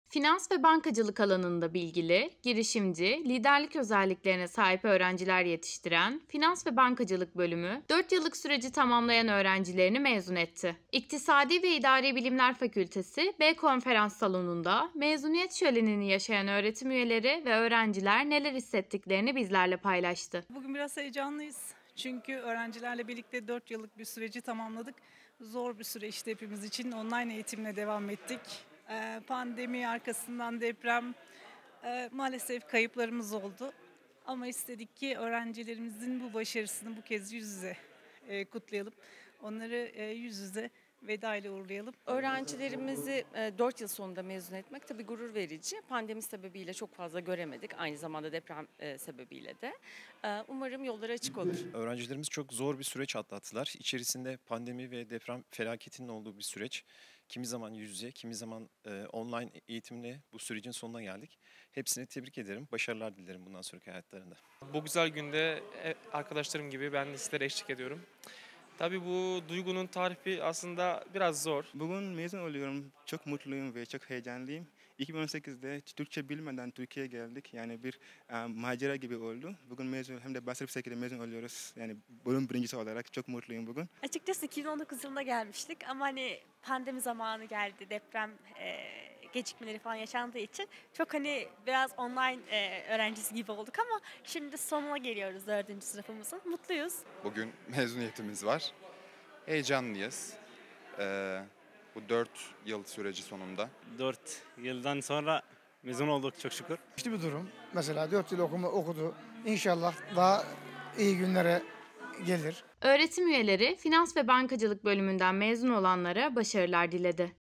Finans ve bankacılık alanında bilgili, girişimci, liderlik özelliklerine sahip öğrenciler yetiştiren Finans ve Bankacılık bölümü 4 yıllık süreci tamamlayan öğrencilerini mezun etti. İktisadi ve İdari Bilimler Fakültesi B konferans salonunda mezuniyet şölenini yaşayan öğretim üyeleri ve öğrenciler neler hissettiklerini bizlerle paylaştı. Bugün biraz heyecanlıyız. Çünkü öğrencilerle birlikte 4 yıllık bir süreci tamamladık. Zor bir süreçti hepimiz için. Online eğitimle devam ettik. Pandemi arkasından deprem, maalesef kayıplarımız oldu. Ama istedik ki öğrencilerimizin bu başarısını bu kez yüz yüze kutlayalım. Onları yüz yüze veda ile uğurlayalım. Öğrencilerimizi 4 yıl sonunda mezun etmek tabii gurur verici. Pandemi sebebiyle çok fazla göremedik. Aynı zamanda deprem sebebiyle de. Umarım yolları açık olur. Öğrencilerimiz çok zor bir süreç atlattılar. İçerisinde pandemi ve deprem felaketinin olduğu bir süreç. Kimi zaman yüz yüze, kimi zaman online eğitimle bu sürecin sonuna geldik. Hepsini tebrik ederim. Başarılar dilerim bundan sonraki hayatlarında. Bu güzel günde arkadaşlarım gibi ben de sizlere eşlik ediyorum. Tabii bu duygunun tarifi aslında biraz zor. Bugün mezun oluyorum. Çok mutluyum ve çok heyecanlıyım. 2018'de Türkçe bilmeden Türkiye'ye geldik. Yani bir macera gibi oldu. Bugün mezun hem de başarılı bir şekilde mezun oluyoruz. Yani bölüm birincisi olarak çok mutluyum bugün. Açıkçası 2019 yılında gelmiştik ama hani pandemi zamanı geldi, deprem gecikmeleri falan yaşandığı için çok biraz online öğrencisi gibi olduk ama şimdi sonuna geliyoruz 4. sınıfımızın. Mutluyuz. Bugün mezuniyetimiz var. Heyecanlıyız. Bu 4 yıl süreci sonunda. 4 yıldan sonra mezun olduk çok şükür. İşte bir durum. Mesela 4 yıl okudu. İnşallah daha iyi günlere gelir. Öğretim üyeleri Finans ve Bankacılık bölümünden mezun olanlara başarılar diledi.